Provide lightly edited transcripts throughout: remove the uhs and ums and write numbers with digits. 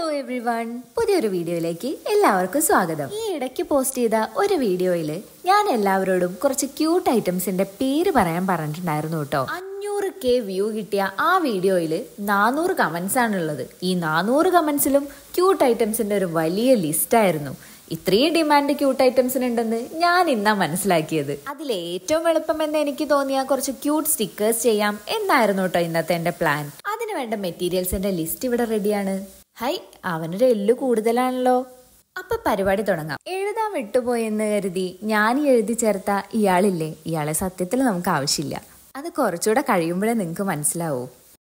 Hello everyone, പുതിയൊരു വീഡിയോയിലേക്ക് എല്ലാവർക്കും സ്വാഗതം. ഈ ഇടയ്ക്ക് പോസ്റ്റ് ചെയ്ത ഒരു വീഡിയോയിൽ ഞാൻ എല്ലാവരോടും കുറച്ച് ക്യൂട്ട് ഐറ്റംസിന്റെ പേര് പറയാൻ പറഞ്ഞിട്ടുണ്ടായിരുന്നു കേട്ടോ. 500K വ്യൂ കിട്ടിയ ആ വീഡിയോയിൽ 400 കമന്റ്സ് ആണുള്ളത്. ഈ 400 കമന്റ്സിലും ക്യൂട്ട് ഐറ്റംസിന്റെ ഒരു വലിയ ലിസ്റ്റ് ആയിരുന്നു. ഇത്രയും ഡിമാൻഡ് ക്യൂട്ട് ഐറ്റംസിനുണ്ടെന്ന് ഞാൻ ഇന്നാ മനസ്സിലാക്കിയത്. അതിൽ ഏറ്റവും എളുപ്പമെന്ന് എനിക്ക് തോന്നിയ കുറച്ച് ക്യൂട്ട് സ്റ്റിക്കേഴ്സ് ചെയ്യാം എന്നായിരുന്നു കേട്ടോ ഇന്നത്തെ എന്റെ പ്ലാൻ. അതിന് വേണ്ട മെറ്റീരിയൽസിന്റെ ലിസ്റ്റ് ഇവിടെ റെഡിയാണ്. ഹൈ, അവനൊരു എല്ലു കൂടുതലാണല്ലോ. അപ്പൊ പരിപാടി തുടങ്ങാം. എഴുതാൻ വിട്ടുപോയെന്ന് കരുതി ഞാൻ എഴുതി ചേർത്ത ഇയാളില്ലേ, ഇയാളെ സത്യത്തിൽ നമുക്ക് ആവശ്യമില്ല. അത് കുറച്ചുകൂടെ കഴിയുമ്പോഴേ നിങ്ങൾക്ക് മനസ്സിലാവൂ.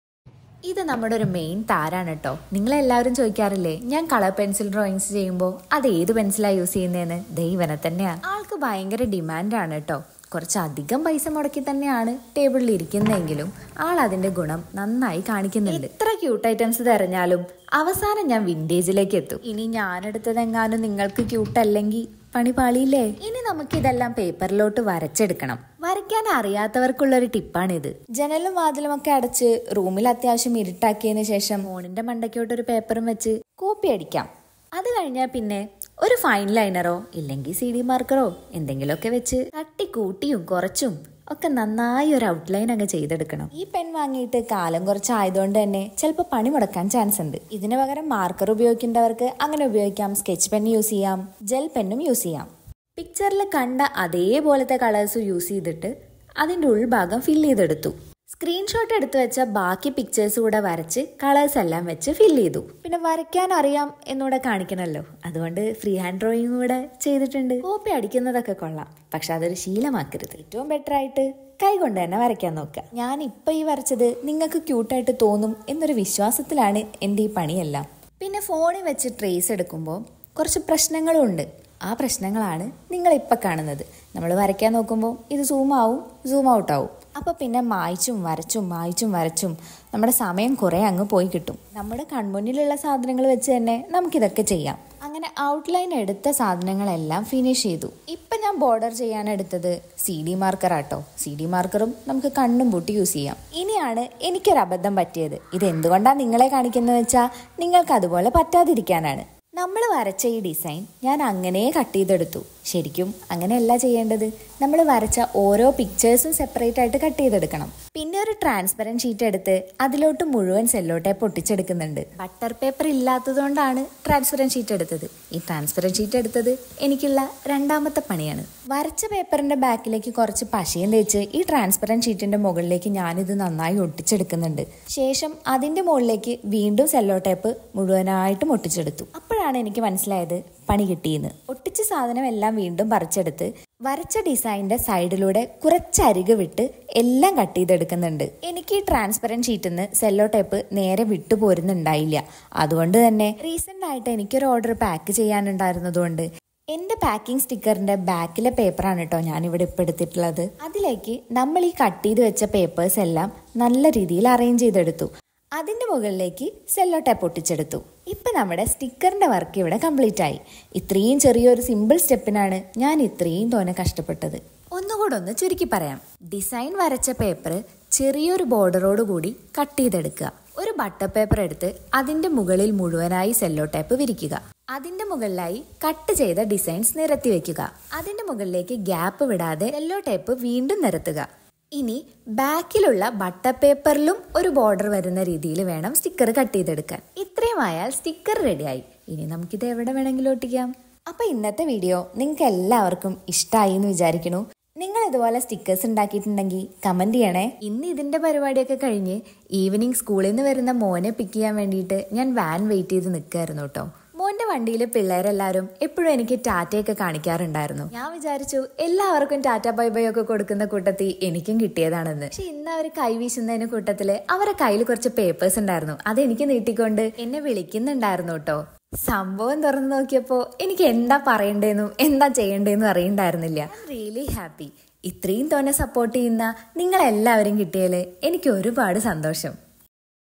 ഇത് നമ്മുടെ ഒരു മെയിൻ താരാണ് കേട്ടോ. നിങ്ങളെല്ലാവരും ചോദിക്കാറില്ലേ ഞാൻ കളർ പെൻസിൽ ഡ്രോയിങ്സ് ചെയ്യുമ്പോൾ അത് ഏത് പെൻസിലാണ് യൂസ് ചെയ്യുന്നതെന്ന്? ദൈവനെ തന്നെയാണ്. ആൾക്ക് ഭയങ്കര ഡിമാൻഡാണ് കേട്ടോ. കുറച്ചധികം പൈസ മുടക്കി തന്നെയാണ് ടേബിളിൽ ഇരിക്കുന്നതെങ്കിലും ആൾ അതിന്റെ ഗുണം നന്നായി കാണിക്കുന്നുണ്ട്. എത്ര ക്യൂട്ട് ഐറ്റംസ് തിരഞ്ഞാലും അവസാനം ഞാൻ വിന്റേജിലേക്ക് എത്തും. ഇനി ഞാനെടുത്തതെങ്ങാനും നിങ്ങൾക്ക് ക്യൂട്ട് അല്ലെങ്കിൽ പണി പാളിയില്ലേ? ഇനി നമുക്ക് ഇതെല്ലാം പേപ്പറിലോട്ട് വരച്ചെടുക്കണം. വരയ്ക്കാൻ അറിയാത്തവർക്കുള്ളൊരു ടിപ്പാണിത്. ജനലും വാതിലും ഒക്കെ അടച്ച് റൂമിൽ അത്യാവശ്യം ഇരുട്ടാക്കിയതിന് ശേഷം ഫോണിന്റെ മണ്ടയ്ക്കോട്ട് ഒരു പേപ്പറും വെച്ച് കോപ്പി അടിക്കാം. അത് കഴിഞ്ഞാൽ പിന്നെ ഒരു ഫൈൻ ലൈനറോ ഇല്ലെങ്കിൽ CD മാർക്കറോ എന്തെങ്കിലുമൊക്കെ വെച്ച് തട്ടിക്കൂട്ടിയും കുറച്ചും ഒക്കെ നന്നായി ഒരു ഔട്ട്ലൈൻ അങ്ങ് ചെയ്തെടുക്കണം. ഈ പെൻ വാങ്ങിയിട്ട് കാലം കുറച്ചായതുകൊണ്ട് തന്നെ ചിലപ്പോൾ പണി മുടക്കാൻ ചാൻസ് ഉണ്ട്. ഇതിന് പകരം മാർക്കർ ഉപയോഗിക്കേണ്ടവർക്ക് അങ്ങനെ ഉപയോഗിക്കാം. സ്കെച്ച് പെൻ യൂസ് ചെയ്യാം, ജെൽ പെന്നും യൂസ് ചെയ്യാം. പിക്ചറിൽ കണ്ട അതേപോലത്തെ കളേഴ്സ് യൂസ് ചെയ്തിട്ട് അതിൻ്റെ ഉൾഭാഗം ഫില്ല് ചെയ്തെടുത്തു. സ്ക്രീൻഷോട്ട് എടുത്തു വെച്ച ബാക്കി പിക്ചേഴ്സ് കൂടെ വരച്ച് കളേഴ്സ് എല്ലാം വെച്ച് ഫില്ല് ചെയ്തു. പിന്നെ വരയ്ക്കാൻ അറിയാം എന്നൂടെ കാണിക്കണമല്ലോ, അതുകൊണ്ട് ഫ്രീ ഹാൻഡ് ഡ്രോയിങ് കൂടെ ചെയ്തിട്ടുണ്ട്. കോപ്പി അടിക്കുന്നതൊക്കെ കൊള്ളാം, പക്ഷെ അതൊരു ശീലമാക്കരുത്. ഏറ്റവും ബെറ്റർ ആയിട്ട് കൈ കൊണ്ട് തന്നെ വരയ്ക്കാൻ നോക്കുക. ഞാൻ ഇപ്പം ഈ വരച്ചത് നിങ്ങൾക്ക് ക്യൂട്ടായിട്ട് തോന്നും എന്നൊരു വിശ്വാസത്തിലാണ് എൻ്റെ ഈ പണിയെല്ലാം. പിന്നെ ഫോണിൽ വെച്ച് ട്രേസ് എടുക്കുമ്പോൾ കുറച്ച് പ്രശ്നങ്ങളും ഉണ്ട്. ആ പ്രശ്നങ്ങളാണ് നിങ്ങളിപ്പോൾ കാണുന്നത്. നമ്മൾ വരയ്ക്കാൻ നോക്കുമ്പോൾ ഇത് സൂം ആവും, സൂം ഔട്ട് ആവും. അപ്പോൾ പിന്നെ മായ്ച്ചും വരച്ചും നമ്മുടെ സമയം കുറേ അങ്ങ് പോയി കിട്ടും. നമ്മുടെ കൺമുന്നിലുള്ള സാധനങ്ങൾ വെച്ച് തന്നെ നമുക്കിതൊക്കെ ചെയ്യാം. അങ്ങനെ ഔട്ട്ലൈൻ എടുത്ത സാധനങ്ങളെല്ലാം ഫിനിഷ് ചെയ്തു. ഇപ്പം ഞാൻ ബോർഡർ ചെയ്യാനെടുത്തത് CD മാർക്കറാട്ടോ. CD മാർക്കറും നമുക്ക് കണ്ണും പൂട്ടി യൂസ് ചെയ്യാം. ഇനിയാണ് എനിക്കൊരു അബദ്ധം പറ്റിയത്. ഇത് എന്തുകൊണ്ടാണ് നിങ്ങളെ കാണിക്കുന്നതെന്ന് വെച്ചാൽ നിങ്ങൾക്ക് അതുപോലെ പറ്റാതിരിക്കാനാണ്. നമ്മൾ വരച്ച ഈ ഡിസൈൻ ഞാൻ അങ്ങനെ കട്ട് ചെയ്തെടുത്തു. ശരിക്കും അങ്ങനെയല്ല ചെയ്യേണ്ടത്. നമ്മൾ വരച്ച ഓരോ പിക്ചേഴ്സും സെപ്പറേറ്റ് ആയിട്ട് കട്ട് ചെയ്തെടുക്കണം. പിന്നെ ഒരു ട്രാൻസ്പെറൻറ്റ് ഷീറ്റ് എടുത്ത് അതിലോട്ട് മുഴുവൻ സെല്ലോ ടേപ്പ് ഒട്ടിച്ചെടുക്കുന്നുണ്ട്. ബട്ടർ പേപ്പർ ഇല്ലാത്തതുകൊണ്ടാണ് ട്രാൻസ്പെറൻറ്റ് ഷീറ്റ് എടുത്തത്. ഈ ട്രാൻസ്പെറൻറ്റ് ഷീറ്റ് എടുത്തത് എനിക്കുള്ള രണ്ടാമത്തെ പണിയാണ്. വരച്ച പേപ്പറിന്റെ ബാക്കിലേക്ക് കുറച്ച് പശയും തേച്ച് ഈ ട്രാൻസ്പെറൻറ്റ് ഷീറ്റിന്റെ മുകളിലേക്ക് ഞാനിത് നന്നായി ഒട്ടിച്ചെടുക്കുന്നുണ്ട്. ശേഷം അതിന്റെ മുകളിലേക്ക് വീണ്ടും സെല്ലോ ടേപ്പ് മുഴുവനായിട്ടും ഒട്ടിച്ചെടുത്തു. അപ്പോഴാണ് എനിക്ക് മനസ്സിലായത് പണി കിട്ടിയെന്ന്. ഒട്ടിച്ച സാധനം എല്ലാം വീണ്ടും പറിച്ചെടുത്ത് വരച്ച ഡിസൈനിന്റെ സൈഡിലൂടെ കുറച്ചരിക് വിട്ട് എല്ലാം കട്ട് ചെയ്തെടുക്കുന്നുണ്ട്. എനിക്ക് ഈ ട്രാൻസ്പെറൻറ്റ് ഷീറ്റിൽ നിന്ന് സെല്ലോ ടേപ്പ് നേരെ വിട്ടു പോരുന്നുണ്ടായില്ല. അതുകൊണ്ട് തന്നെ റീസെന്റ് ആയിട്ട് എനിക്കൊരു ഓർഡർ പാക്ക് ചെയ്യാനുണ്ടായിരുന്നതുകൊണ്ട് എൻ്റെ പാക്കിംഗ് സ്റ്റിക്കറിന്റെ ബാക്കിലെ പേപ്പറാണ് കേട്ടോ ഞാനിവിടെ ഇപ്പോൾ എടുത്തിട്ടുള്ളത്. അതിലേക്ക് നമ്മൾ ഈ കട്ട് ചെയ്ത് വെച്ച പേപ്പേഴ്സ് എല്ലാം നല്ല രീതിയിൽ അറേഞ്ച് ചെയ്തെടുത്തു. അതിൻ്റെ മുകളിലേക്ക് സെല്ലോ ടേപ്പ് ഒട്ടിച്ചെടുത്തു. ഇപ്പം നമ്മുടെ സ്റ്റിക്കറിൻ്റെ വർക്ക് ഇവിടെ കംപ്ലീറ്റ് ആയി. ഇത്രയും ചെറിയൊരു സിമ്പിൾ സ്റ്റെപ്പിനാണ് ഞാൻ ഇത്രയും തോനെ കഷ്ടപ്പെട്ടത്. ഒന്നുകൂടെ ഒന്ന് ചുരുക്കി പറയാം. ഡിസൈൻ വരച്ച പേപ്പർ ചെറിയൊരു ബോർഡറോട് കൂടി കട്ട് ചെയ്തെടുക്കുക. ഒരു ബട്ടർ പേപ്പർ എടുത്ത് അതിൻ്റെ മുകളിൽ മുഴുവനായി സെല്ലോ ടേപ്പ് വിരിക്കുക. അതിൻ്റെ മുകളിലായി കട്ട് ചെയ്ത ഡിസൈൻസ് നിരത്തി വെക്കുക. അതിൻ്റെ മുകളിലേക്ക് ഗ്യാപ്പ് വിടാതെ സെല്ലോ ടേപ്പ് വീണ്ടും നിരത്തുക. ഇനി ബാക്കിലുള്ള ബട്ടർ പേപ്പറിലും ഒരു ബോർഡർ വരുന്ന രീതിയിൽ വേണം സ്റ്റിക്കർ കട്ട് ചെയ്തെടുക്കാൻ. ഇത്രയും ആയാൽ സ്റ്റിക്കർ റെഡിയായി. ഇനി നമുക്കിത് എവിടെ വേണമെങ്കിലും ഒട്ടിക്കാം. അപ്പോൾ ഇന്നത്തെ വീഡിയോ നിങ്ങൾക്ക് എല്ലാവർക്കും ഇഷ്ടമായി എന്ന് വിചാരിക്കുന്നു. നിങ്ങൾ ഇതുപോലെ സ്റ്റിക്കേഴ്സ് ഉണ്ടാക്കിയിട്ടുണ്ടെങ്കിൽ കമൻറ്റ് ചെയ്യണേ. ഇന്ന് ഇതിൻ്റെ പരിപാടിയൊക്കെ കഴിഞ്ഞ് ഈവനിങ് സ്കൂളിൽ നിന്ന് വരുന്ന മോനെ പിക്ക് ചെയ്യാൻ വേണ്ടിയിട്ട് ഞാൻ വാൻ വെയിറ്റ് ചെയ്ത് നിൽക്കുകയായിരുന്നു കേട്ടോ. മോൻ്റെ വണ്ടിയിൽ പിള്ളേരെല്ലാവരും എപ്പോഴും എനിക്ക് ടാറ്റയൊക്കെ കാണിക്കാറുണ്ടായിരുന്നു. ഞാൻ വിചാരിച്ചു എല്ലാവർക്കും ടാറ്റ ബൈ ബൈ ഒക്കെ കൊടുക്കുന്ന കൂട്ടത്തിൽ എനിക്കും കിട്ടിയതാണെന്ന്. പക്ഷെ ഇന്ന് അവർ കൈവീശുന്നതിന് കൂട്ടത്തിൽ അവരുടെ കയ്യിൽ കുറച്ച് പേപ്പേഴ്സ് ഉണ്ടായിരുന്നു. അതെനിക്ക് നീട്ടിക്കൊണ്ട് എന്നെ വിളിക്കുന്നുണ്ടായിരുന്നു കേട്ടോ. സംഭവം തുറന്നു നോക്കിയപ്പോൾ എനിക്ക് എന്താ പറയണ്ടേന്നും എന്താ ചെയ്യണ്ടേന്നും അറിയണ്ടായിരുന്നില്ല. Really happy. ഇത്രയും തോന്നെ സപ്പോർട്ട് ചെയ്യുന്ന നിങ്ങളെല്ലാവരും കിട്ടിയാൽ എനിക്ക് ഒരുപാട് സന്തോഷം.